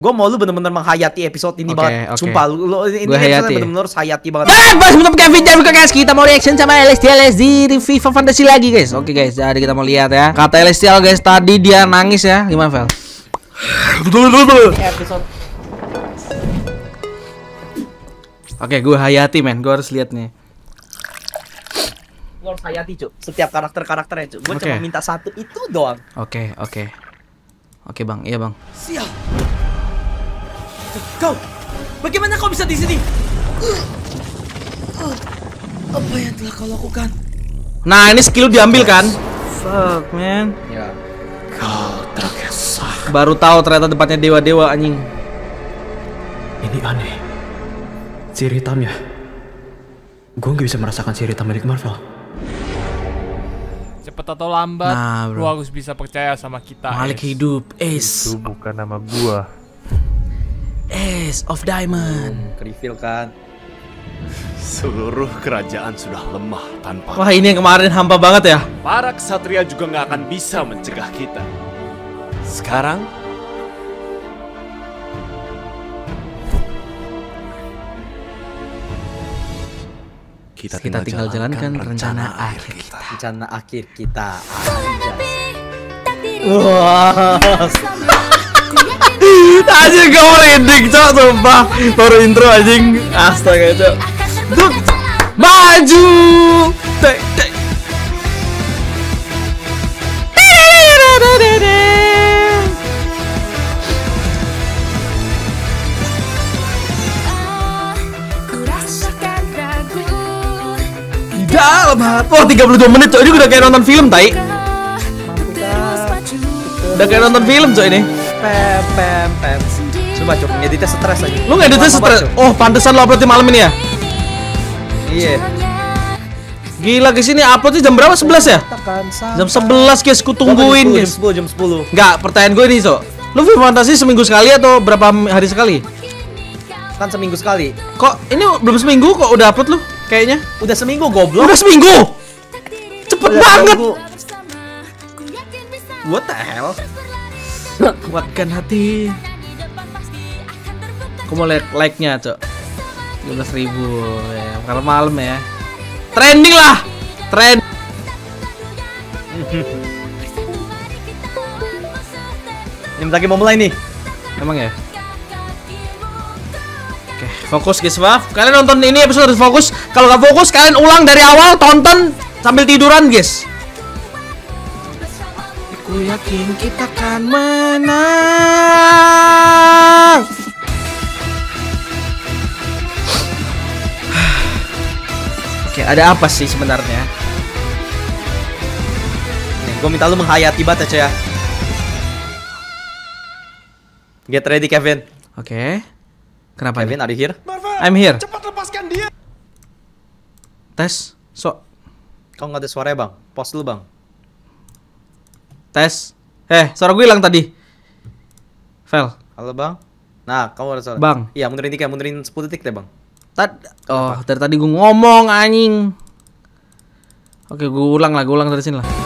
Gue mau lu bener-bener menghayati episode ini banget. Sumpah lu ini bener-bener hayati banget. Bos, untuk Kevin dan guys, kita mau reaction sama Celestial di FIFA Fantasy lagi guys. Oke guys, jadi kita mau lihat ya. Kata Celestial guys tadi dia nangis ya. Gimana Vel? Episode. Oke, gue hayati men, gue harus lihat nih. Gue harus hayati cuy. Setiap karakternya cuy. Gue cuma minta satu itu doang. Oke bang, iya bang. Siap. Kau, bagaimana kau bisa di sini? Apa yang telah kau lakukan? Nah, ini skill diambil kan? Fuck, man. Ya. Kau terkesah. Baru tahu ternyata tempatnya dewa-dewa anjing. Ini aneh. Sihir hitamnya. Gue nggak bisa merasakan sihir hitam milik Marvel. Cepat atau lambat, nah, lu harus bisa percaya sama kita. Malik hidup, Ace. Itu bukan nama gua. Ace of Diamond. Reveal kan. Seluruh kerajaan sudah lemah tanpa. Wah, ini yang kemarin hampa banget ya. Para ksatria juga nggak akan bisa mencegah kita. Sekarang kita tinggal jalankan rencana akhir kita. Rencana akhir kita. Wah. Anjing gak merinding cok, sumpah. Baru intro anjing. Astaga cok. Duk. Maju. Tek tek. Dalam hati. Wah, 32 menit cok. Ini udah kayak nonton film tai. Udah kayak nonton film cok ini. Pem. Coba cok, ngeditnya stres aja. Lu ngeditnya stres? Oh, pantesan lo upload malam ini ya? Iya. Gila guys, ini uploadnya jam berapa? 11 ya? Jam 11 guys, ku tungguin guys. Jam 10. Enggak, pertanyaan gue ini so. Lu film fantasi seminggu sekali atau berapa hari sekali? Kan seminggu sekali. Kok ini belum seminggu kok udah upload lu? Kayaknya udah seminggu goblok. Udah seminggu? Cepet banget. What the hell? Kuatkan hati. Aku mau lihat like-nya, Cok. 15.000 ya. Karena malam ya. Trending lah. Trend. Ini lagi mau mulai nih. Emang ya? Oke, fokus guys, maaf. Kalian nonton ini episode harus fokus. Kalau nggak fokus, kalian ulang dari awal, tonton sambil tiduran, guys. Aku yakin kita akan menang. Oke, ada apa sih sebenarnya? Nih, gue minta lu menghayati banget ya. Get ready, Kevin. Oke. Kenapa Kevin, nih? are you here? I'm here. cepat lepaskan dia. Tes. Kau nggak ada suaranya, Bang. Pause dulu, Bang. Tes. Suara gue hilang tadi. Vel. Halo, Bang. Nah, kamu ada suara. Bang. Iya, mundurin dikit, mundurin 10 detik deh, Bang. Dari tadi gue ngomong anjing. Oke, gue ulang dari sini lah.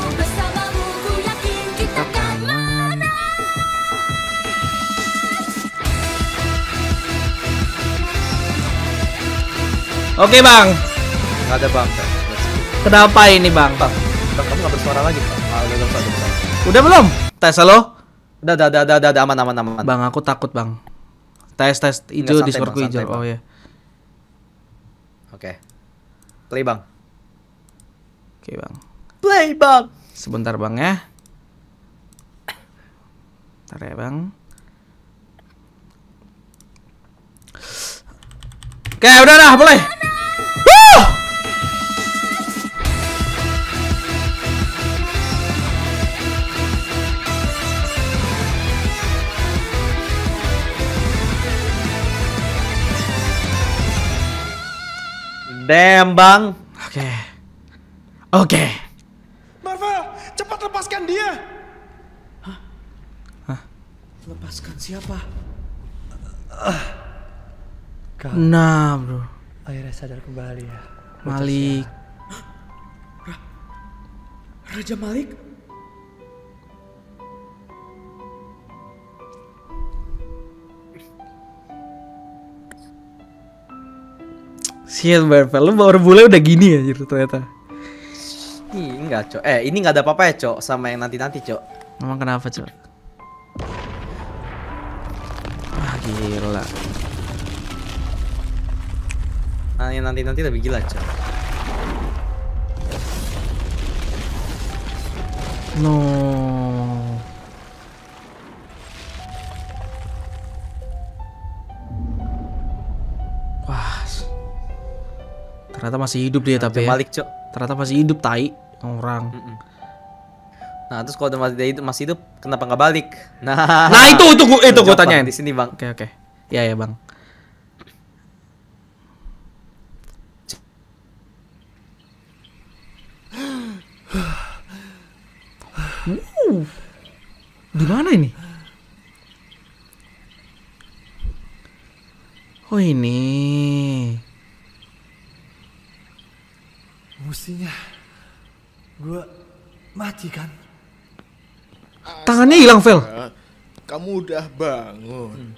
Oke, Bang. Nggak ada, Bang. Kenapa ini, Bang? Bang, kamu nggak bersuara lagi, Bang. Udah. Udah belum? Tes, halo? Udah, aman. Bang, aku takut, Bang. Tes hijau, Discordku hijau. Oh ya. Oke. Play, Bang. Oke, Bang. Play, Bang. Sebentar, Bang ya. Bentar ya, Bang. Oke, udah dah, mulai. Damn, Bang. Oke. Marvel, cepat lepaskan dia. Lepaskan siapa? Nah, bro. Akhirnya sadar kembali ya. Malik. Raja Malik? Sial Marvel, lu baru mulai udah gini ya ternyata. Ih, enggak, Cok. Ini enggak ada apa-apa ya, Cok, sama yang nanti-nanti, Cok. Emang kenapa, Cok? Wah, gila. Nah, yang nanti-nanti lebih gila, Cok. No. Wah. Ternyata masih hidup dia tapi ya. Balik, Cok. Ternyata masih hidup tai orang. Nah, terus kalau masih hidup, kenapa nggak balik? Nah, itu gue tanyain. Di sini, Bang. Oke. Ya, Bang. Di mana ini? Oh, ini. Mestinya gue mati kan? Tangannya hilang, Vel. Kamu udah bangun.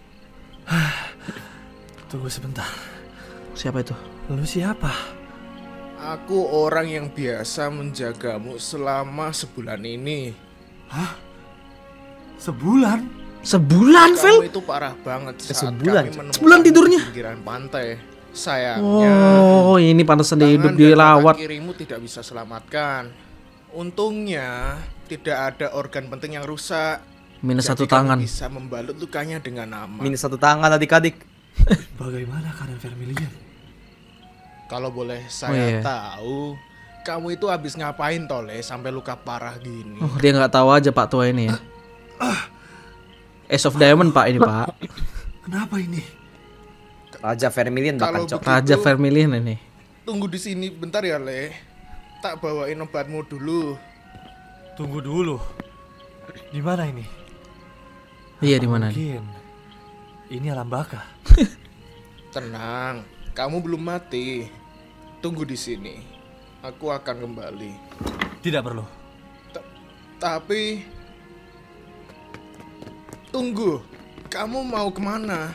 Tunggu sebentar. Siapa itu? Lu siapa? Aku orang yang biasa menjagamu selama sebulan ini. Hah? Sebulan? Sebulan, Vel? Kamu itu parah banget saat Sebulan? kami menemukan Sebulan tidurnya? di pinggiran pantai. Sayangnya, Oh, ini pantesan dia hidup tangan di dan mata lawat. kirimu tidak bisa selamatkan. Untungnya tidak ada organ penting yang rusak. Minus Jadi satu kamu tangan. bisa membalut lukanya dengan aman. Minus satu tangan adik-adik. Bagaimana keadaan Vermilion? Kalau boleh saya iya. tahu, kamu itu habis ngapain Tole sampai luka parah gini? Oh, dia nggak tahu aja Pak tua ini ya. Ace of Diamond Pak ini Pak. Kenapa ini? Raja Vermilion bahkan, Kalau Cok. Raja Vermilion ini. Tunggu di sini bentar ya, Le. Tak bawain obatmu dulu. Tunggu dulu. Di mana ini? Iya di mana nih? Mungkin ini alam baka. Tenang, kamu belum mati. Tunggu di sini. Aku akan kembali. Tidak perlu. Tapi tunggu, kamu mau kemana?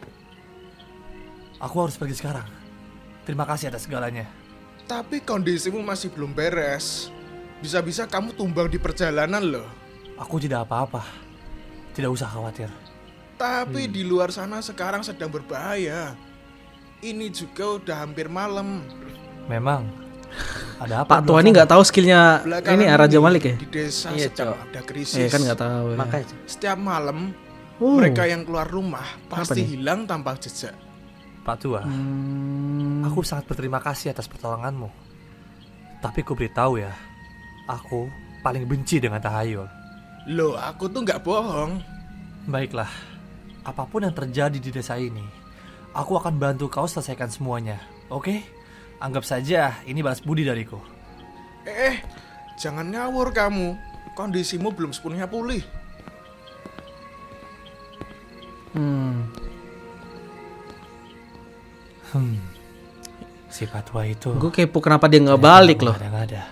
Aku harus pergi sekarang. Terima kasih atas segalanya. Tapi kondisimu masih belum beres. Bisa-bisa kamu tumbang di perjalanan loh. Aku tidak apa-apa. Tidak usah khawatir. Tapi di luar sana sekarang sedang berbahaya. Ini juga udah hampir malam. Memang. Ada apa? Pak tua ini nggak tahu skillnya Belakangan ini Raja Malik ya? Di desa Iya, sedang Cok. ada krisis. Iya kan nggak tahu. Ya. Makanya, Cok. Setiap malam Oh. mereka yang keluar rumah pasti nih? hilang tanpa jejak. Pak Tua, aku sangat berterima kasih atas pertolonganmu. Tapi ku beritahu ya, aku paling benci dengan tahayul. Loh, aku tuh nggak bohong. Baiklah, apapun yang terjadi di desa ini, aku akan bantu kau selesaikan semuanya. Oke? Anggap saja ini balas budi dariku. Jangan ngawur kamu. Kondisimu belum sepenuhnya pulih. Si Pak Tua itu Gue kepo kenapa dia nggak balik loh. ada.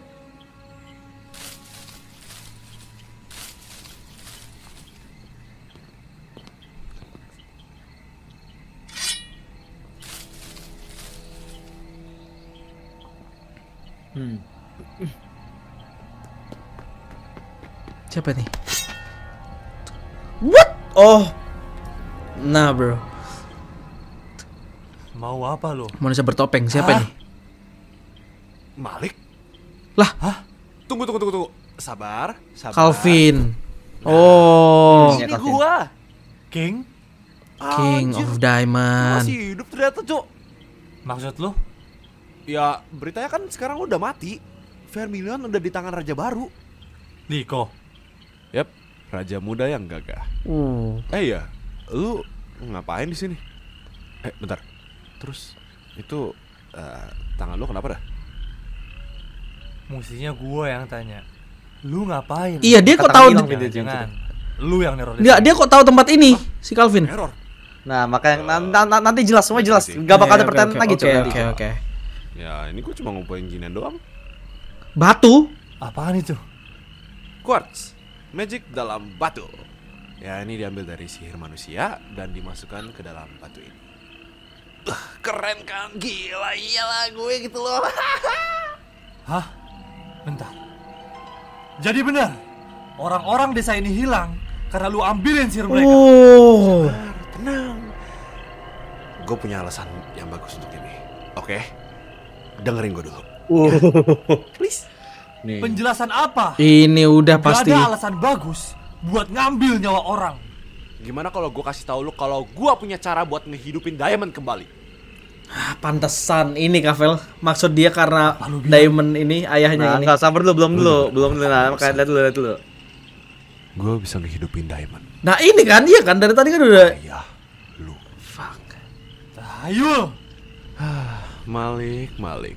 Siapa nih? What? Oh. Nah bro, Mau apa lo? manusia bertopeng siapa Hah? nih? Malik? Lah, Tunggu. Sabar. Calvin. Oh, Iya, Ini Calvin. gua. King? King Anjir, of Diamond. masih hidup ternyata, Cok. Maksud lo? Ya, beritanya kan sekarang udah mati. Vermilion udah di tangan raja baru. Liko? Yap, raja muda yang gagah. Iya, lu ngapain di sini? Bentar. Terus itu tangan lu kenapa dah? Mestinya gua yang tanya. Lu ngapain? Iya, dia kok Kata tahu? bilang. Jangan. Lu yang neror Dia kok tahu tempat ini? Si Calvin. Error. Nah, makanya nanti jelas, semua jelas. Gak bakal ada pertanyaan lagi, Cok. nanti. Oke. Ya, ini gua cuma ngumpulin ginian doang. Batu? Apaan itu? Quartz, magic dalam batu. Ya, ini diambil dari sihir manusia dan dimasukkan ke dalam batu ini. Keren kan? Gila, iyalah gue gitu loh. Hah? Bentar. Jadi benar, orang-orang desa ini hilang karena lu ambilin sihir mereka. Oh. Tenang. Gue punya alasan yang bagus untuk ini. Oke? Dengerin gue dulu. Please. Nih. Penjelasan apa? Ini udah pasti. Gak ada alasan bagus buat ngambil nyawa orang. Gimana kalau gue kasih tahu lu kalau gue punya cara buat ngehidupin Diamond kembali? Pantesan ini Kavel. Maksud dia karena Diamond ini ayahnya ini. Enggak, sabar dulu, belum dulu. Nah, makanya lihat dulu. Gue bisa ngehidupin Diamond. Nah, ini kan iya kan dari tadi kan udah. Ayah lu. Fuck. Ayo. Malik.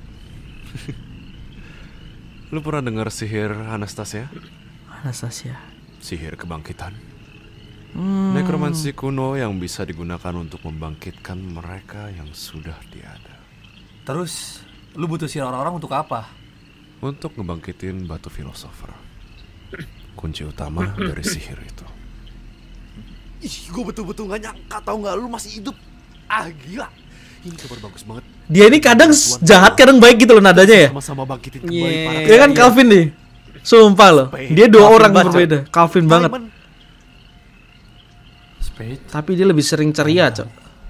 Lu pernah dengar sihir Anastasia? Anastasia. Sihir kebangkitan. Nekromansi kuno yang bisa digunakan untuk membangkitkan mereka yang sudah tiada. Terus, lu butuh sihir orang-orang untuk apa? Untuk ngebangkitin batu filosofer. Kunci utama dari sihir itu. Ih, gue betul-betul gak nyangka, tau gak lu masih hidup. Gila. Ini kabar bagus banget. Dia ini kadang jahat, kadang baik gitu loh nadanya ya. Sama-sama bangkitin kembali para. Dia kan Calvin nih. Sumpah loh. Dia dua orang berbeda. Calvin banget. Spade. Tapi dia lebih sering ceria, Cok.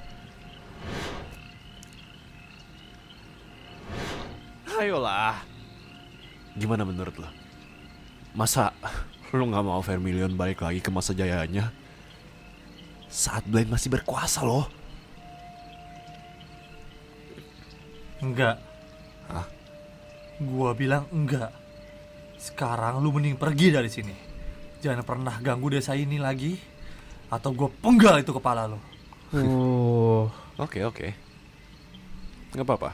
Ayolah. Gimana menurut lo? Masa lo gak mau Vermilion balik lagi ke masa jayanya? Saat Blaine masih berkuasa loh. Enggak. Hah? Gua bilang enggak. Sekarang lu mending pergi dari sini. Jangan pernah ganggu desa ini lagi, atau gua penggal itu kepala lo. Oke. Gak apa-apa.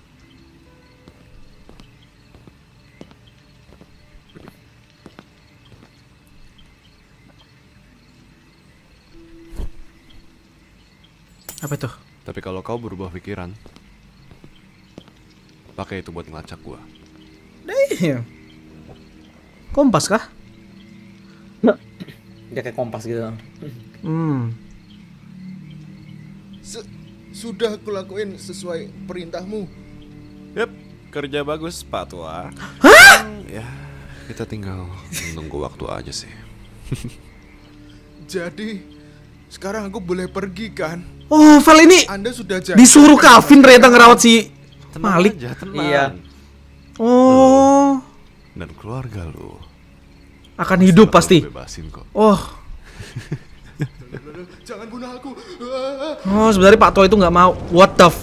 Apa itu? Tapi kalau kau berubah pikiran, pakai itu buat ngelacak gua. Damn. Kompas kah? Dia kayak kompas gitu. Sudah aku lakuin sesuai perintahmu. Yep, kerja bagus Pak Tua. Ya, kita tinggal nunggu waktu aja sih. Jadi, sekarang aku boleh pergi kan? Oh, Val ini Anda sudah janji. disuruh Calvin ternyata ngerawat si Malik. Aja, tenang. Iya. Oh, Dan keluarga lu akan hidup pasti. bebasin kok. Oh, Jangan bunuh aku. oh sebenarnya Pak Tua itu nggak mau. What the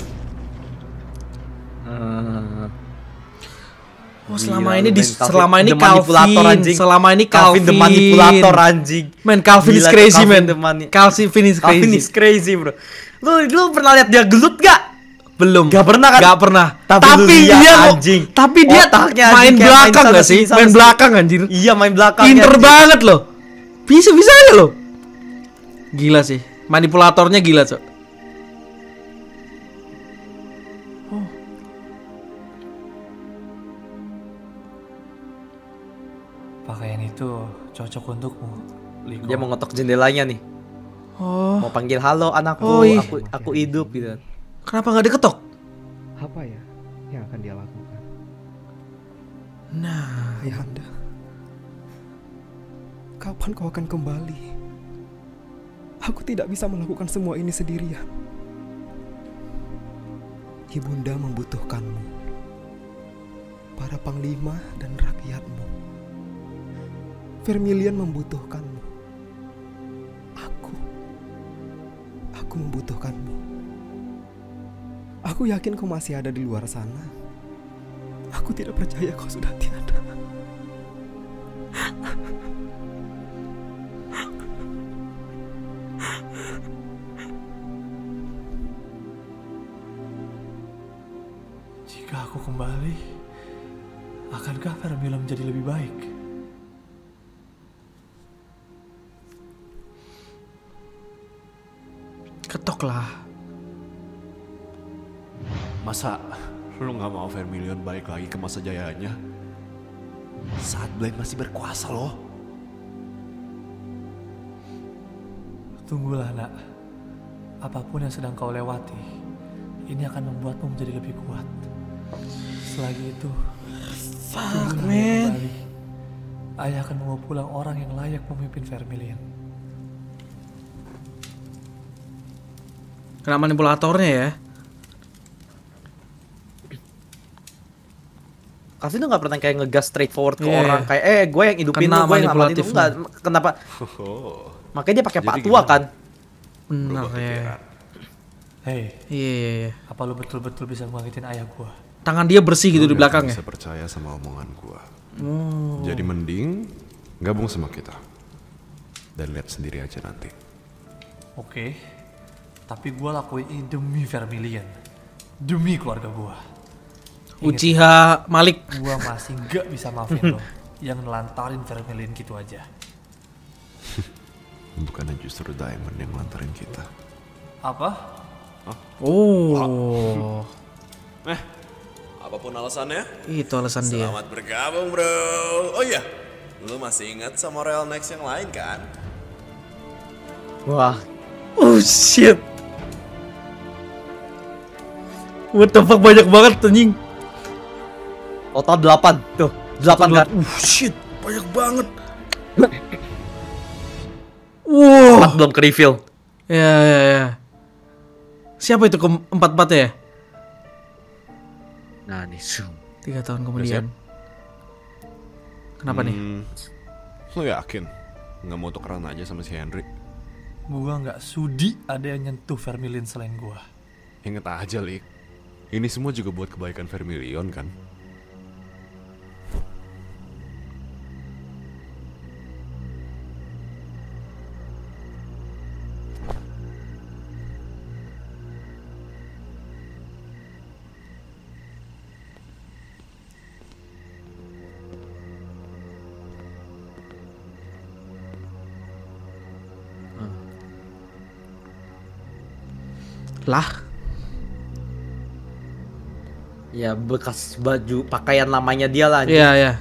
Oh, selama ini manipulator anjing. Selama ini Calvin the manipulator anjing. Man, Calvin is crazy, man. Calvin is Calvin is crazy, bro. Lu pernah lihat dia gelut gak? Belum. Gak pernah kan? Gak pernah. Tapi dia anjing. Tapi dia Otaknya main anjing, belakang main gak sih? Main belakang anjir. Iya, main belakang. Pinter banget loh. Bisa aja loh. Gila sih. Manipulatornya gila, Cok. Pakaian itu cocok untukmu, Ligo. Dia mau ngetok jendelanya nih. Oh. Mau panggil halo anakku, Oh, iya. aku hidup gitu. Kenapa nggak diketok? Apa ya yang akan dia lakukan? Nah, Ayahanda, kapan kau akan kembali? Aku tidak bisa melakukan semua ini sendirian. Ibunda membutuhkanmu, para panglima dan rakyatmu. Vermilion membutuhkanmu. Aku membutuhkanmu. Aku yakin kau masih ada di luar sana. Aku tidak percaya kau sudah tiada. Jika aku kembali, akankah Vermilion menjadi lebih baik? ketoklah. Masa lu gak mau Vermilion balik lagi ke masa jayanya? Saat Blaine masih berkuasa loh. Tunggulah nak. Apapun yang sedang kau lewati, Ini akan membuatmu menjadi lebih kuat. Selagi itu, Fuck, tunggulah man. ayah kembali. Ayah akan membawa pulang orang yang layak memimpin Vermilion. Kena manipulatornya ya. Calvin tuh nggak pernah kayak ngegas straightforward ke Iya. orang kayak gue yang hidupin Kena lu, gue yang ngamatin manipulatif lu. Enggak, kenapa? Oh, Makanya dia pakai Jadi Pak Tua gimana? kan. Benar berubah ya. pikiran. Hei, Iya. apa lu betul-betul bisa membangkitin ayah gua? Tangan dia bersih gitu Lu di nggak belakangnya. bisa percaya sama omongan gua. Oh. Jadi mending gabung sama kita. Dan lihat sendiri aja nanti. Oke, tapi gua lakuin ini demi Vermilion. Demi keluarga gua. Uchiha Malik. Gua masih gak bisa maafin lo yang nelantarin Vermilion gitu aja. Bukannya justru Diamond yang ngelantarin kita. Apa? Oh. Apapun alasannya, Itu alasan dia. selamat bergabung bro. Oh iya, lu masih ingat sama Royal Next yang lain kan? Wah, Oh shit. What the fuck, banyak banget anjing. total 8 tuh, 8 kan. Shit, banyak banget. Wow. Belum ke reveal. Ya. Siapa itu keempat-empat ya? Nah nih, zoom. 3 tahun kemudian. Kenapa nih? Lu yakin nggak mau tukeran aja sama si Henry? Gua nggak sudi ada yang nyentuh Vermilion selain gua. Ingat aja, Lik. Ini semua juga buat kebaikan Vermilion kan? Lah, Ya bekas baju pakaian lamanya dia lah. iya.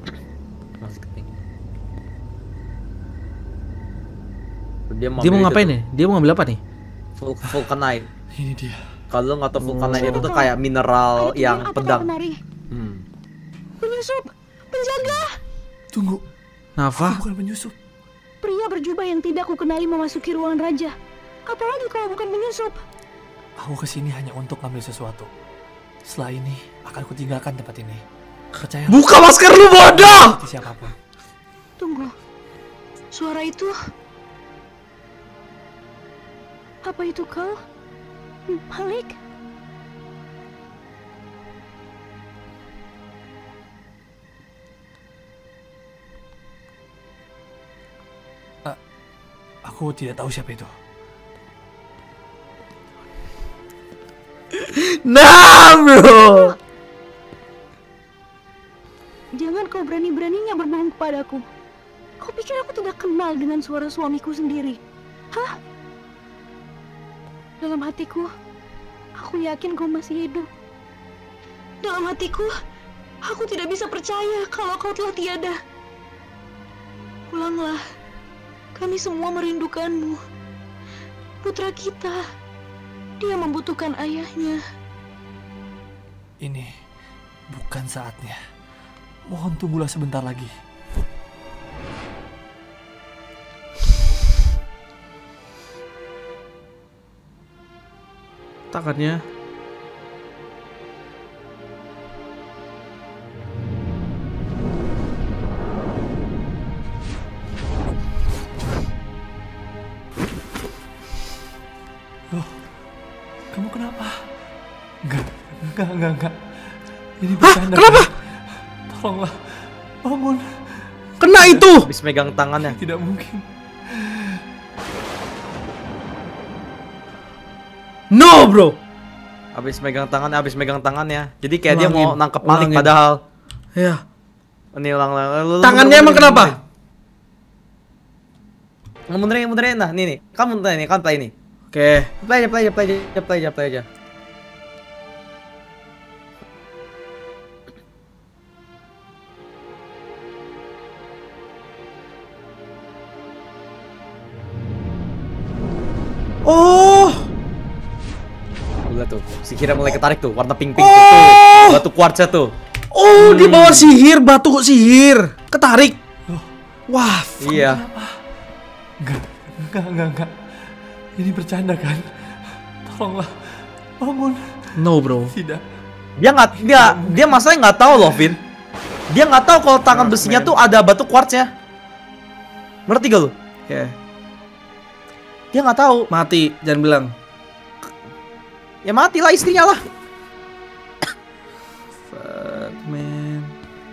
Dia mau ngapain nih? Dia mau ngambil apa nih? Vulcanite. Ini dia. Kalau nggak tahu Vulcanite itu tuh kayak mineral yang pedang. Penyusup, penjaga. Tunggu, Nafa? bukan penyusup. Pria berjubah yang tidak kukenali memasuki ruangan raja. Apalagi kalau bukan penyusup. Aku kesini hanya untuk ngambil sesuatu. Setelah ini akan kutinggalkan tempat ini. Percaya Buka masker lu, bodoh! siapapun. Tunggu. Suara itu. Apa itu kau? Malik? Aku tidak tahu siapa itu. Nah, bro. Jangan kau berani-beraninya berbohong kepadaku. Kau pikir aku tidak kenal dengan suara suamiku sendiri? Hah? Dalam hatiku, aku yakin kau masih hidup. Dalam hatiku, aku tidak bisa percaya kalau kau telah tiada. Pulanglah, kami semua merindukanmu. Putra kita, dia membutuhkan ayahnya. Ini bukan saatnya. Mohon tunggulah sebentar lagi. Tangannya. Loh, kamu kenapa? Enggak. Ini Hah? bercanda. Kenapa? Tolonglah, bangun. Kena itu. Habis megang tangannya. Tidak mungkin. No, bro. Habis megang tangannya. Jadi kayak dia mau Ulangin, nangkep Malik ulangin. padahal. Ya. Ini ulang. Tangannya emang kenapa? Mundurin. Nah, nih. Kamu play ini. Oke. Play aja. Oh. Lihat tuh, sihirnya mulai ketarik tuh, warna pink-pink tuh, batu kuartsnya tuh. Oh, dia bawa sihir, batu sihir. Ketarik. Wah, iya. Enggak. Ini bercanda kan? Tolonglah, bangun. No, bro. Tidak. Dia masalahnya nggak tahu loh, Vin. Dia nggak tahu kalau tangan besinya tuh ada batu kuartsnya. Ngerti gak lu? Ya. Dia nggak tahu. Mati, jangan bilang. Ya matilah istrinya lah. Fuck, man.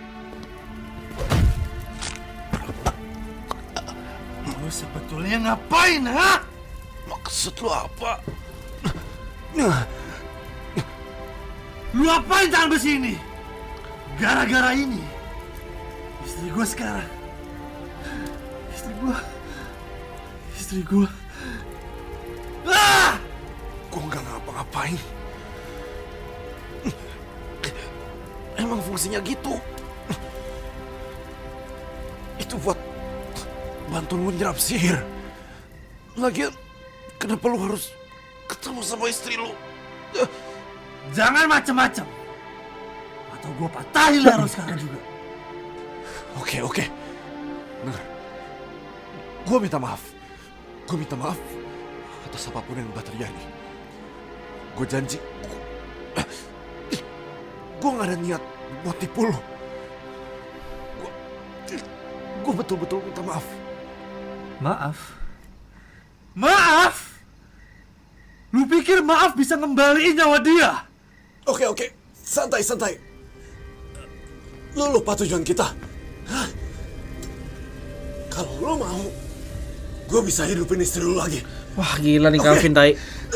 Lu sebetulnya ngapain, ha? Maksud lu apa? Lu apain tangan besi ini? Gara-gara ini, istri gua sekarang. Istri gua. Ah! Gua nggak ngapa-ngapain. Emang fungsinya gitu. Itu buat bantuin lu nyerap sihir. Lagian, kenapa lu harus ketemu sama istri lu? Jangan macem-macem, atau gua patahin leher lu sekarang juga. Oke. Dengar. Gua minta maaf atas apapun yang udah terjadi. Gue janji, gue gak ada niat buat tipu lo. Gue betul-betul minta maaf. Maaf? Lu pikir maaf bisa ngembaliin nyawa dia? Oke, santai. Lu lupa tujuan kita. Hah? Kalau lu mau, gue bisa hidupin istri lu lagi. Wah, gila nih Calvin tai.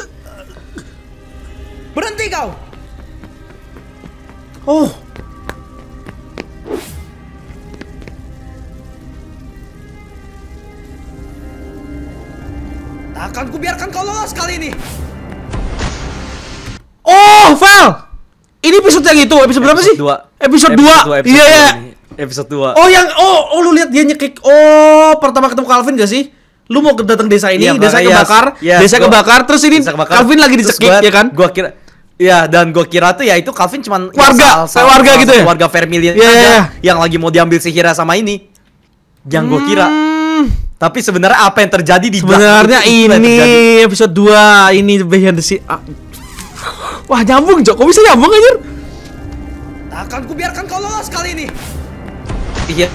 Berhenti kau. Oh. Takkan kubiarkan kau lolos kali ini. Oh, Val. Ini episode yang itu, episode berapa sih? 2. Episode 2. Iya. Episode 2. Oh, lu lihat dia nyekik. Oh, pertama ketemu Calvin gak sih? Lu mau datang desa ini, desa kebakar, kebakar, terus ini Calvin lagi dicekik, ya kan? Gua kira, ya, dan gua kira tuh ya itu Calvin cuman warga gitu ya? Warga Vermilion aja yang lagi mau diambil sihirnya sama ini. Yang gua kira. Tapi sebenarnya apa yang terjadi di sebenarnya ini episode 2 ini behind the scene. Wah, nyambung, Jok. Kok bisa nyambung anjir? Takkan kubiarkan kau lolos kali ini. Iya.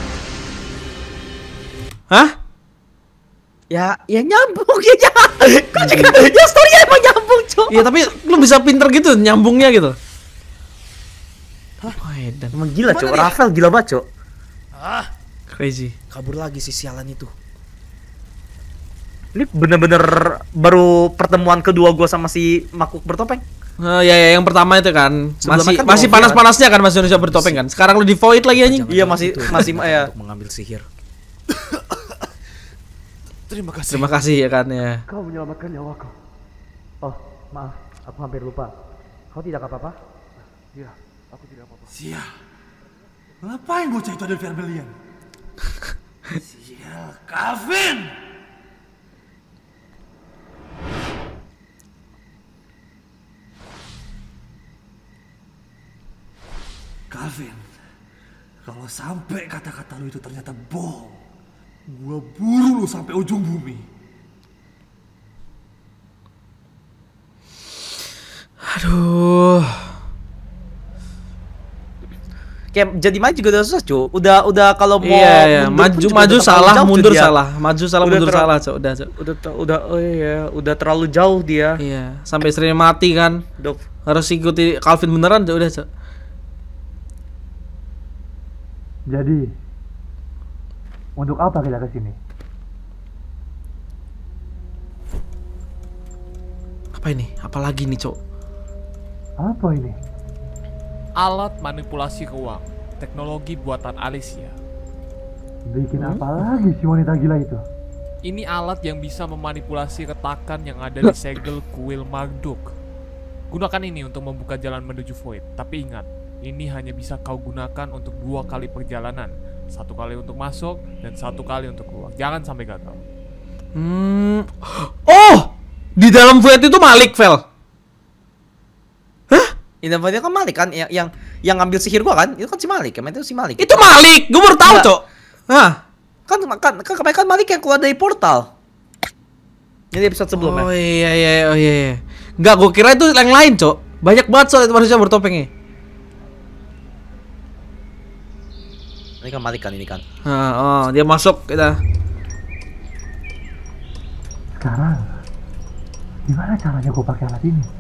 Hah? Ya nyambung ya. Kok juga ya story-nya emang nyambung, Cok. Iya, tapi lu bisa pinter gitu nyambungnya gitu. Hah? Dan emang gila, Cok. Rafael gila banget, Cok. Crazy. Kabur lagi si sialan itu. Ini bener-bener baru pertemuan kedua gua sama si makhluk bertopeng. Ya, yang pertama itu kan masih panas-panasnya kan masih manusia bertopeng kan. Sekarang lu di void lagi anjing. Iya, masih ya untuk mengambil sihir. Terima kasih ya kan ya. Kau menyelamatkan nyawaku. Oh, maaf, aku hampir lupa. Kau tidak apa-apa? Iya, aku tidak apa-apa. Sial. Ngapain bocah itu ada di Vermilion? Sial, Calvin! Calvin, kalau sampai kata-kata lu itu ternyata bohong, gua buru lu sampai ujung bumi. Aduh. Kayak jadi maju juga udah susah, Cuk. Udah kalau mau maju salah, mundur salah. Maju salah, mundur salah, Cuk. Udah terlalu jauh dia. Iya, sampai sering mati kan. Harus ikuti Calvin beneran, Cuk. Udah, Cuk. Jadi, untuk apa kita kesini? Apa ini? Apalagi nih, Cok? Apa ini? Alat manipulasi keuangan, teknologi buatan Alicia. Bikin apa lagi si wanita gila itu? Ini alat yang bisa memanipulasi retakan yang ada di segel kuil Marduk. Gunakan ini untuk membuka jalan menuju Void. Tapi ingat, ini hanya bisa kau gunakan untuk 2 kali perjalanan. 1 kali untuk masuk dan 1 kali untuk keluar. Jangan sampai gagal. Oh, di dalam Void itu Malik, Vel. Infonya kan Malik kan yang ngambil sihir gua kan? Itu kan si Malik, yang itu si Malik. Itu Malik, gue baru tahu, Enggak. Cok. Hah? Kan Malik yang keluar dari portal. Ini episode sebelumnya. Oh iya. Enggak, gue kira itu yang lain, Cok. Banyak banget soal itu manusia bertopengnya. Ini kan Malik kan ini kan. Oh, dia masuk kita. Sekarang gimana caranya gue pakai alat ini?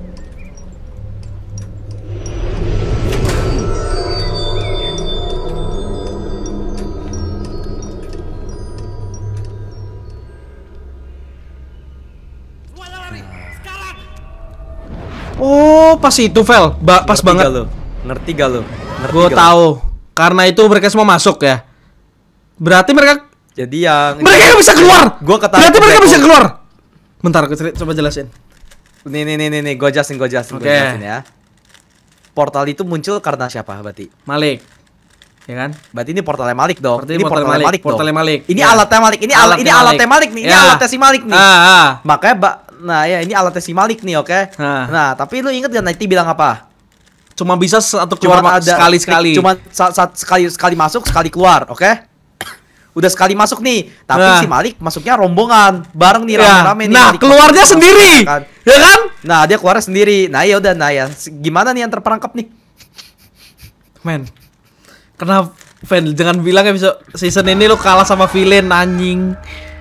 Oh, pas itu, Vel. Pas Ngerti banget. gak lu? Ngerti gak lu? Gue tahu. Karena itu mereka semua masuk ya. Berarti mereka Jadi yang nggak bisa keluar. Gua ketarik Berarti mereka black bisa hole. keluar. Bentar, coba jelasin. Nih, gue jelasin Oke. ya. Portal itu muncul karena siapa berarti? Malik. Ya kan? Berarti ini portalnya Malik dong. Berarti Ini portalnya Malik dong. Portalnya Malik. Ini Ya. alatnya Malik. Ini Alatnya alatnya Malik nih. Ini Ya. alatnya si Malik nih. Ah. Makanya nah ya ini alatnya si Malik nih, oke? Nah, tapi lu inget gak nanti bilang apa? Cuma bisa satu keluar sekali-sekali. Cuma sekali masuk, sekali keluar, oke? Udah sekali masuk nih, tapi Nah. si Malik masuknya rombongan bareng nih Ya. rame-rame nih. Nah, Malik keluarnya masuk, sendiri. kan? Ya kan? Nah, dia keluarnya sendiri. Nah, ya udah, nah ya. Gimana nih yang terperangkap nih? Men. Kenapa Ven, jangan bilang ya bisa season ini lu kalah sama villain anjing.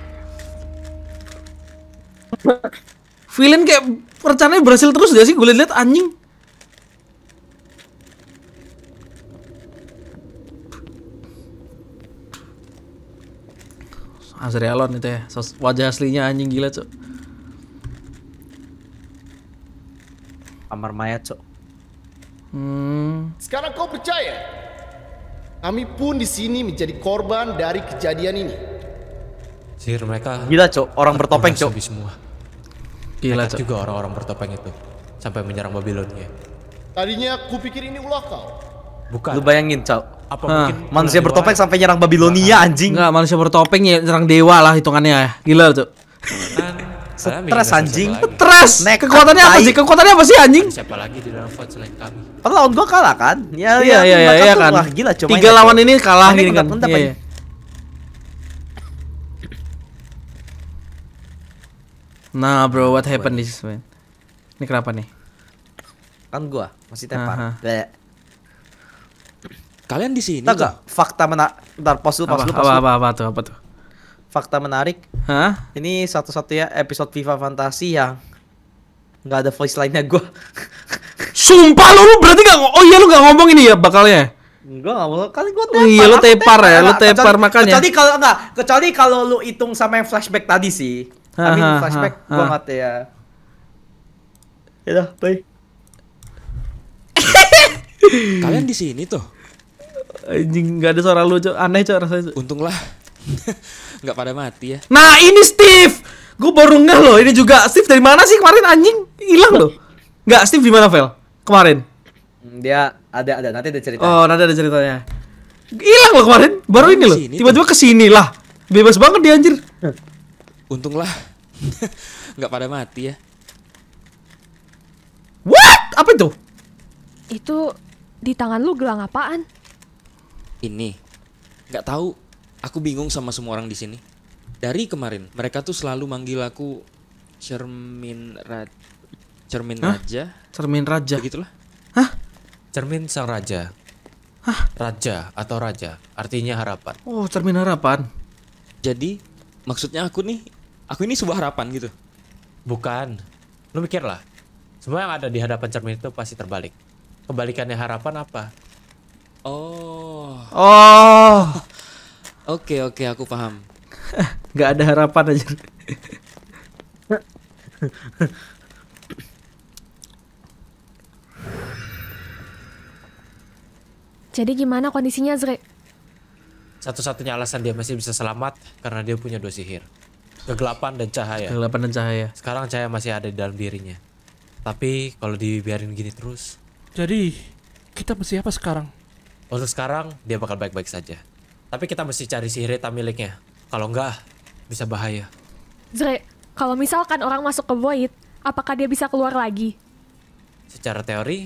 Villain kayak rencananya berhasil terus gak sih? Gue liat anjing. Azraelon itu ya, wajah aslinya anjing gila, Cok. Kamar mayat, Cok. Sekarang kau percaya? Kami pun di sini menjadi korban dari kejadian ini. Sihir mereka Gila, Cok. Orang bertopeng, Cok. habis semua. Gila, Nekat Cok. juga orang-orang bertopeng itu sampai menyerang Babilonia. Tadinya aku pikir ini ulah kau. Bukan. Lu bayangin, Cok. Apa Hah. mungkin Manusia ulah bertopeng dewa? sampai nyerang Babilonia, anjing. Enggak, manusia bertopeng ya nyerang dewa lah hitungannya. Gila, Cok. Kan, saya mikir Stres, siapa anjing. lagi. Stres. Nekat, Kekuatannya apa tai. sih? Kekuatannya apa sih anjing? Siapa lagi di dalam vote selain kami? Padahal lawan gua kalah kan? Ya, Iya mereka tuh, kan. wah, gila, cuma 3 lawan ini kalah Mainnya gini kan. mantap, Iya, aja. iya. Nah, bro, what happened this man? Ini kenapa nih? Kan gua masih Aha. tepar. Bleh. Kalian di sini Tahu gak? Fakta bentar, pause dulu. Apa tuh? Fakta menarik. Hah? Ini satu-satunya episode FIFA Fantasi yang nggak ada voice line-nya gua. Sumpah lu berarti gak oh iya lu gak ngomong ini ya bakalnya? Enggak, nggak mau. Kali gua Oh iya, lu aku tepar ya, lu Nggak, tepar makanya. Kecuali kalau lu hitung sama yang flashback tadi sih. Tapi flashback gua nggak tahu ya. Ya udah, bye. Kalian di sini tuh. Anjing gak ada suara lu, Cok. Aneh, Cok, rasanya. Cok. Untunglah nggak pada mati ya. Nah, ini Steve. Gue baru ngeh loh, ini juga Steve dari mana sih kemarin anjing? Hilang loh. Enggak, Steve di mana, Vel? Kemarin. Dia ada nanti ada cerita. Oh, nanti ada ceritanya. Hilang loh kemarin. Baru ini loh. Sini Tiba-tiba kesini lah. Bebas banget dia anjir. Untunglah nggak pada mati ya. What? Apa itu? Itu di tangan lu gelang apaan? Ini nggak tahu. Aku bingung sama semua orang di sini. Dari kemarin mereka tuh selalu manggil aku Cermin Raja. Cermin Raja. Begitulah. Hah? Cermin sang raja. Raja atau raja artinya harapan. Oh, cermin harapan. Jadi maksudnya aku ini sebuah harapan gitu. Bukan. Lu mikirlah. Semua yang ada di hadapan cermin itu pasti terbalik. Kebalikannya harapan apa? Oh. Oke, aku paham. Gak ada harapan aja. Jadi gimana kondisinya, Zre? Satu-satunya alasan dia masih bisa selamat karena dia punya 2 sihir. Kegelapan dan cahaya. Kegelapan dan cahaya. Sekarang cahaya masih ada di dalam dirinya. Tapi kalau dibiarin gini terus, Jadi, kita mesti apa sekarang? untuk sekarang dia bakal baik-baik saja. Tapi kita mesti cari sihir hitam miliknya. Kalau enggak, bisa bahaya. Zre, kalau misalkan orang masuk ke Void, apakah dia bisa keluar lagi? Secara teori,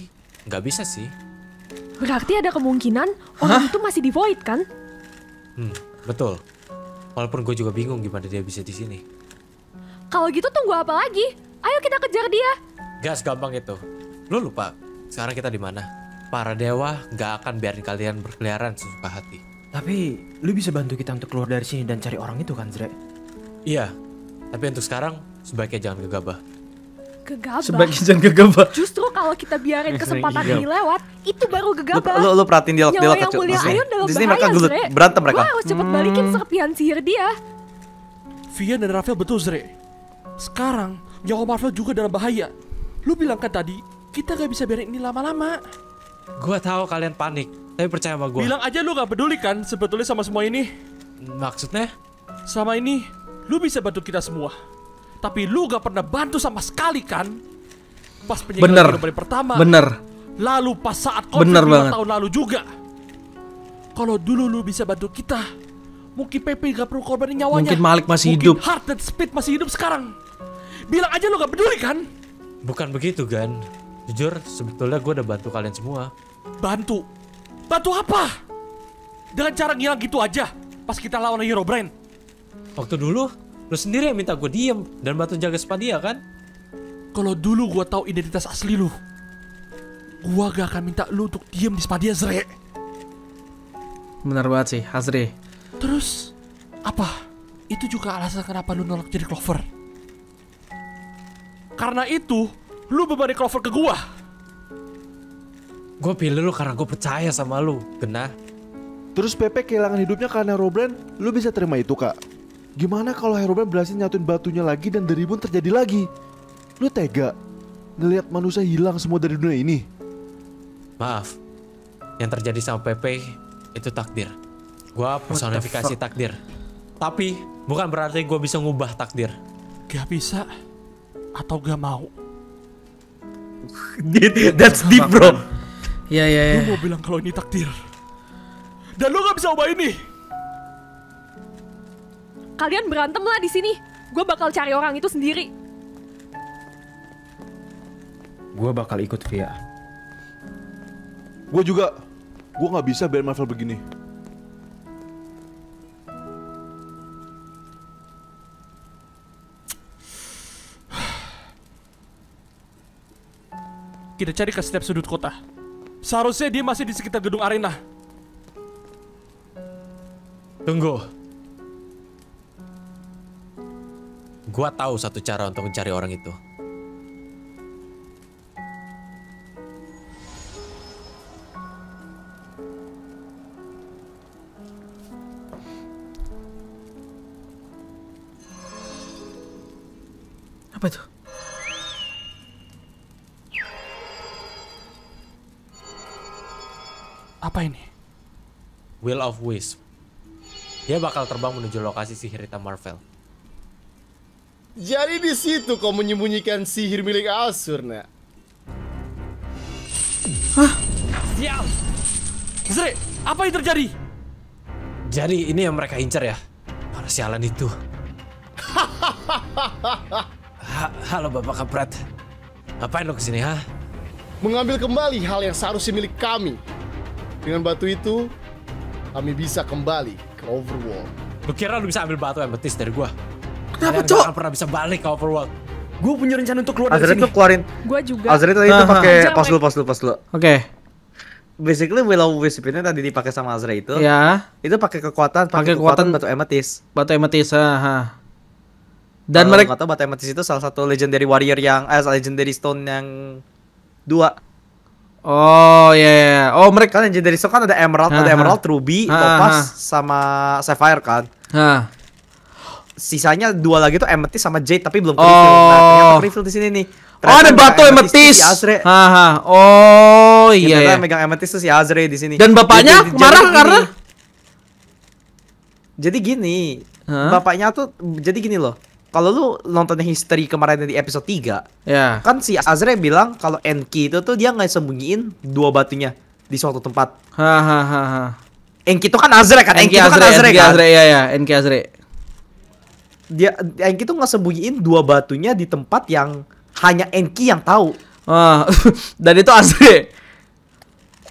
Nggak bisa sih. Berarti ada kemungkinan orang itu masih di Void kan? Betul. Walaupun gue juga bingung gimana dia bisa di sini. Kalau gitu tunggu apa lagi? Ayo kita kejar dia. Gak segampang itu. Lu lupa sekarang kita di mana? Para dewa nggak akan biarin kalian berkeliaran sesuka hati. Tapi lu bisa bantu kita untuk keluar dari sini dan cari orang itu kan, Zre? Iya. Tapi untuk sekarang sebaiknya jangan gegabah. Gegabah. Sebaiknya jangan gegabah. Justru kalau kita biarin kesempatan ini lewat, itu baru gegabah. Lu perhatiin dialog Nyawa yang kecil. mulia Ayun dalam Di sini mereka bahaya, gelut, Zre. berantem mereka. Gua harus cepet balikin serpihan sihir dia. Vian dan Rafael betul, Zre. Sekarang nyawa Marvel juga dalam bahaya. Lu bilang kan tadi kita gak bisa biarin ini lama-lama. Gua tahu kalian panik, tapi percaya sama gua. Bilang aja lu gak peduli kan sebetulnya sama semua ini. Maksudnya? Sama ini, lu bisa bantu kita semua. Tapi lu gak pernah bantu sama sekali kan? Pas penyegelan paling pertama. Bener. Lalu pas saat konflik 5 tahun lalu juga. Kalau dulu lu bisa bantu kita, mungkin Pepe gak perlu korbanin nyawanya. Mungkin Malik masih hidup. Mungkin Heart dan Speed masih hidup sekarang. Bilang aja lu gak peduli kan? Bukan begitu, Gan. Jujur, sebetulnya gue udah bantu kalian semua. Bantu? Bantu apa? Dengan cara ngilang gitu aja pas kita lawan Herobrine. Waktu dulu, lu sendiri yang minta gue diem dan bantu jaga Spadia kan? Kalau dulu gue tahu identitas asli lu, gue gak akan minta lu untuk diem di Spadia, Zre. Benar banget sih, Azri. Terus, apa? Itu juga alasan kenapa lu nolak jadi Clover. Karena itu, lu berbanding Clover ke gua. Gue pilih lu karena gue percaya sama lu, Genah. Terus Pepe kehilangan hidupnya karena Herobrine, lu bisa terima itu, Kak? Gimana kalau Herobrine berhasil nyatuin batunya lagi dan deribun terjadi lagi? Lu tega ngelihat manusia hilang semua dari dunia ini? Maaf, yang terjadi sama Pepe itu takdir. Gua personifikasi takdir. Tapi bukan berarti gue bisa ngubah takdir. Gak bisa atau gak mau. That's deep, bro. Iya. Lu mau bilang kalau ini takdir, dan lu gak bisa ubah ini. Kalian berantem lah di sini. Gue bakal cari orang itu sendiri. Gue bakal ikut Via. Gue juga. Gue gak bisa biar Marvel begini. Kita cari ke setiap sudut kota. Seharusnya dia masih di sekitar gedung arena. Tunggu. Gua tahu satu cara untuk mencari orang itu. Apa itu? Apa ini? Will of Wisp. Dia bakal terbang menuju lokasi sihir hitam Marvel. Jadi di situ kau menyembunyikan sihir milik Asur, nak? Hah? Sial! Zre, apa yang terjadi? Jadi ini yang mereka incar ya? Para sialan itu. Halo Bapak Kampret. Ngapain lo kesini, ha? Mengambil kembali hal yang seharusnya milik kami. Dengan batu itu, kami bisa kembali ke Overworld. Lu kira lu bisa ambil batu amethyst dari gua? Kenapa, Kalian Cok? gak akan pernah bisa balik ke Overworld. Gue punya rencana untuk keluar dari Azri sini. tuh keluarin. Gue juga. Azri tuh itu pakai pas dulu. Oke. Basically Will of Wisp ini tadi dipakai sama Azri itu. Ya. Itu pakai kekuatan batu amethyst. Batu amethyst, Dan Kalau mereka kata batu amethyst itu salah satu legendary warrior yang legendary stone yang 2. Oh iya. Oh mereka kan legendary stone kan ada emerald, ruby, topaz sama sapphire kan. Sisanya 2 lagi tuh amethyst sama jade tapi belum reveal. Nah, ternyata reveal di sini nih. Oh ada batu amethyst. Oh iya. Yang megang amethyst tuh si Azri di sini. Dan bapaknya marah karena jadi gini. Bapaknya tuh jadi gini loh. Kalau lu nonton history kemarin di episode 3, ya. Kan si Azri bilang kalau Enki itu tuh dia nggak sembunyiin 2 batunya di suatu tempat. Enki itu kan Azri kan? Enki itu kan Azri kan? Enki Azri. Enki tuh nggak sembunyiin 2 batunya di tempat yang hanya Enki yang tahu. Dan itu Azri.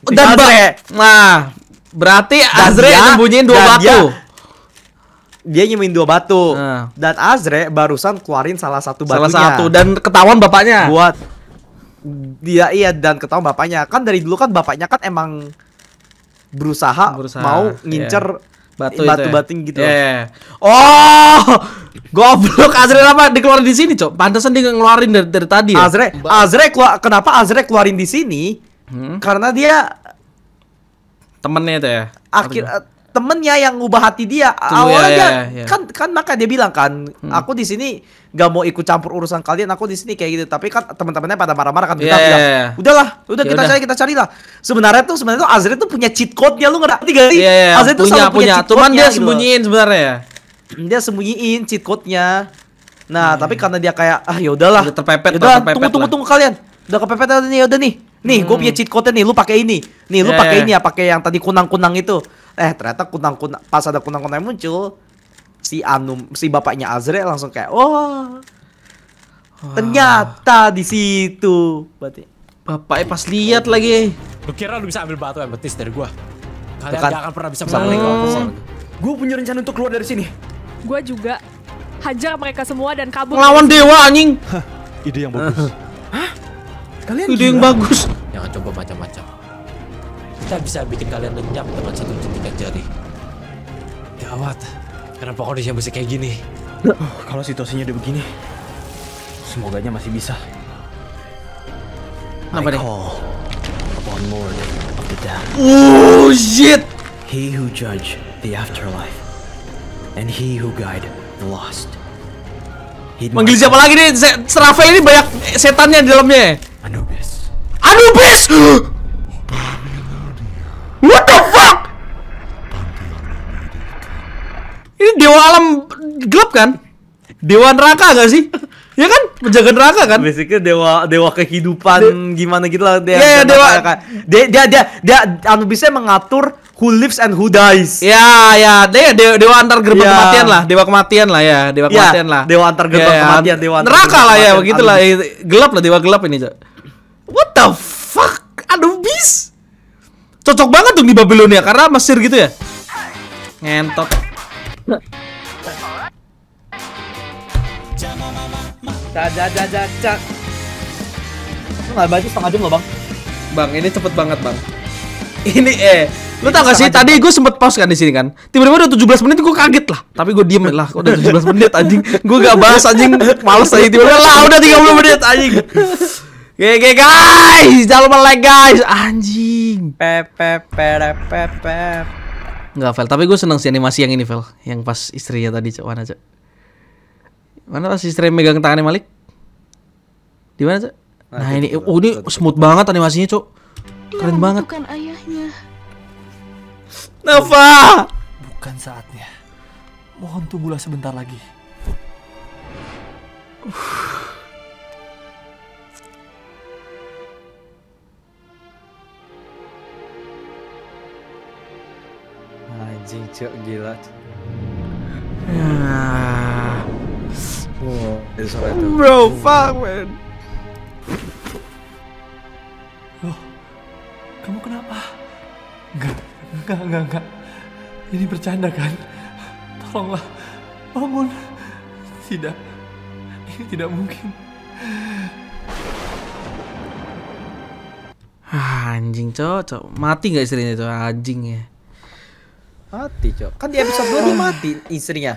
Dan nah, berarti Azre nyembunyiin 2 batu. Dia nyembunyiin 2 batu. Dan Azre barusan keluarin salah satu batunya. Salah satu dan ketahuan bapaknya. Buat dia dan ketahuan bapaknya. Kan dari dulu kan bapaknya kan emang berusaha mau ngincer batu-batu gitu. Oh, goblok Azre apa dikeluarin di sini, Cok? Pantesan dia ngeluarin dari tadi. Ya? Kenapa Azre keluarin di sini? Karena dia temennya itu ya. Temennya yang ngubah hati dia. Awalnya kan maka dia bilang kan, aku di sini gak mau ikut campur urusan kalian, aku di sini kayak gitu. Tapi kan teman-temannya pada marah-marah kan. Udah kita carilah. Sebenarnya tuh Azre tuh punya cheat code-nya, lu ngerti gak sih? Azre tuh punya. Cuman dia sembunyiin sebenarnya. Dia sembunyiin cheat code-nya. Nah, tapi karena dia kayak yaudahlah. Udah terpepet. Tunggu kalian. Udah kepepet udah nih. Nih, gue punya cheat code-nya nih, lu pakai ini. Nih, lu pakai ini ya, pakai yang tadi kunang-kunang itu. Ternyata kunang-kunang, pas ada kunang-kunang muncul, si bapaknya Azre langsung kayak, ternyata di situ. Berarti bapaknya pas lihat lagi. Lu kira lu bisa ambil batu ametis dari gua? Kalian Bukan. gak akan pernah bisa menang. Gue punya rencana untuk keluar dari sini. Gue juga. Hajar mereka semua dan kabur. Ngelawan dewa anjing. Ide yang bagus. Kalian ide yang bagus. Jangan coba macam-macam. Kita bisa bikin kalian lenyap dengan 1 jentikan jari. Gawat. Kenapa kondisinya bisa kayak gini? Kalau situasinya udah begini, semoganya masih bisa. Apa nih? Upon Lord of the Damned. Oh shit. He who judge the afterlife and he who guide the lost. Manggil siapa lagi nih? Rafael ini banyak setannya di dalamnya. Anubis. What the fuck? Ini dewa alam gelap kan? Dewa neraka gak sih? Ya kan? Penjaga neraka kan? Basically dewa kehidupan gimana gitu lah dia. Iya, dewa. Dia Anubisnya mengatur who lives and who dies. Ya, dewa antar gerbang kematian lah, dewa kematian lah ya, dewa kematian lah. Dewa antar gerbang kematian, dewa antar neraka lah ya, begitulah. Gelap lah, dewa gelap ini, Cok. What the fuck? Anubis. Cocok banget tuh di Babilonia karena Mesir gitu ya. Ngentot. Lu nggak baca setengah jam loh bang. Bang, ini cepet banget bang. Ini lu tau gak sih tadi gue sempet pause kan di sini kan. Tiba-tiba udah 17 menit gue kaget lah. Tapi gue diem lah. Udah 17 menit anjing. Gue gak bahas anjing. Males aja tiba-tiba lah udah 30 menit anjing. Oke guys, jangan lupa like guys. Anjing. Enggak, Vel, tapi gue seneng sih animasi yang ini, Vel. Yang pas istrinya tadi, Cok. Mana, Cok? Mana pas istrinya megang tangannya Malik? Di mana, Cok? Nah, ini ini smooth banget animasinya, Cok. Keren banget. Bukan ayahnya. Nova. Bukan saatnya. Mohon tunggulah sebentar lagi. Anjing Cok, gila. Bro, fuck man. Loh, kamu kenapa? Enggak. Ini bercanda kan? Tolonglah, bangun. Tidak, ini tidak mungkin. Anjing, Cok. Mati gak istrinya, Cok? Anjing ya. Mati Cok. Kan di episode 2 dia mati istrinya.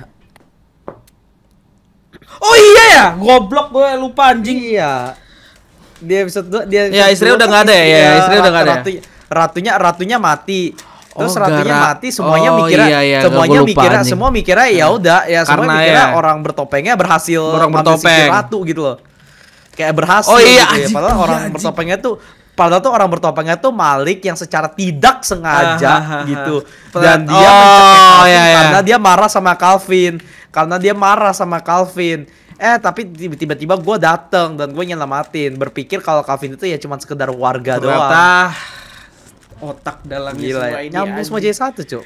Oh iya ya, goblok gue lupa anjing. Iya. Di episode 2 dia. Ya istrinya udah nggak ada ya, istrinya udah nggak ada. Ratunya mati. Terus Oh, ratunya gara- mati, semuanya oh, mikirnya, iya, semuanya gua lupa, mikirnya, anjing. semua mikirnya ya udah, ya semua Karena mikirnya ya. orang bertopengnya berhasil Orang ngambil bertopeng. sihir ratu gitu loh. Kayak berhasil Oh, iya, gitu ya. anjing. Padahal Iya, orang anjing. Padahal tuh orang bertopengnya tuh Malik yang secara tidak sengaja gitu. Dan Oh, dia mencekik Calvin iya, iya. karena dia marah sama Calvin. Tapi tiba-tiba gue dateng dan gue nyelamatin. Berpikir kalau Calvin itu ya cuma sekedar warga doang. Ternyata otak dalamnya Gila semua ya. ini Nyambung semua anjing. jadi satu, Cuk.